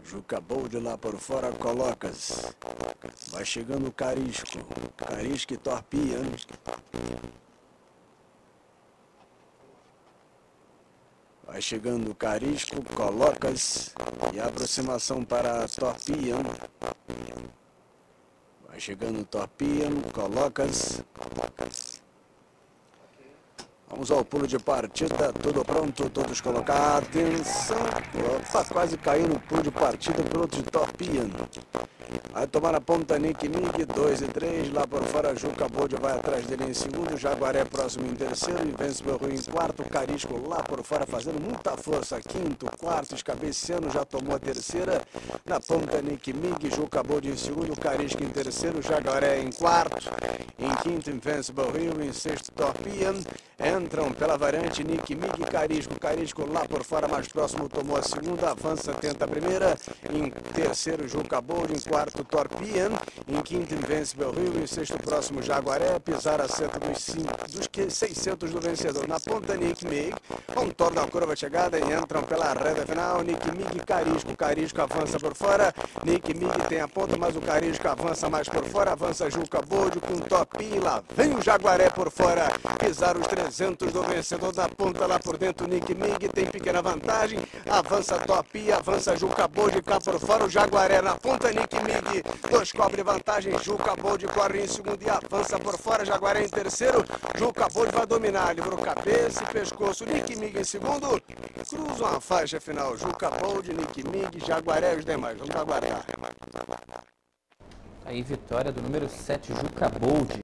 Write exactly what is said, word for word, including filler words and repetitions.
Juca Bold lá por fora, colocas. Vai chegando o Carisco. Carisco e Torpia. Vai chegando o Carisco, colocas. E a aproximação para a Torpia. Vai chegando o Torpia, colocas. Vamos ao pulo de partida, tudo pronto, todos colocados. Atenção, opa, quase caiu no pulo de partida, piloto de Torpia. Vai tomar a ponta Nick Nick, dois e três, lá por fora Juca Bold vai atrás dele em segundo, Jaguaré próximo em terceiro, Invincible Rio em quarto, Carisco lá por fora fazendo muita força, quinto, quarto, escabeceando, já tomou a terceira, na ponta Nick Mig, Juca Bold em segundo, Carisco em terceiro, Jaguaré em quarto, em quinto Invincible Rio, em sexto Torpia, entram pela variante Nick Mig, Carisco, Carisco lá por fora mais próximo, tomou a segunda, avança, tenta a primeira, em terceiro Juca Bold, em quarto Torpia, em quinto Invincible Rio, em sexto próximo Jaguaré, pisar a seta dos, cinco, dos seiscentos do vencedor. Na ponta Nick Mig, contorno da curva de chegada e entram pela reta final, Nick Mig, Carisco, Carisco avança por fora, Nick Mig tem a ponta, mas o Carisco avança mais por fora, avança Juca Bold com Torpia, lá vem o Jaguaré por fora, pisar os trezentos do vencedor na ponta lá por dentro, Nick Mig tem pequena vantagem, avança Torpia, avança Juca Bold cá por fora, o Jaguaré na ponta, Nick Mig, dois cobre vantagem, Juca Bold corre em segundo e avança por fora, Jaguaré em terceiro, Juca Bold vai dominar, livrou cabeça e pescoço, Nick Mig em segundo, cruzam a faixa final, Juca Bold, Nick Mig, Jaguaré e os demais, vamos aguardar. Aí vitória do número sete, Juca Bold.